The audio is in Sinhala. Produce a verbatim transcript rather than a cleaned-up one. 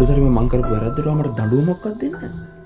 අඩුතරමේ මං කරපු වැරද්දට මට දඬුවමක්වත් දෙන්නේ නැහැ.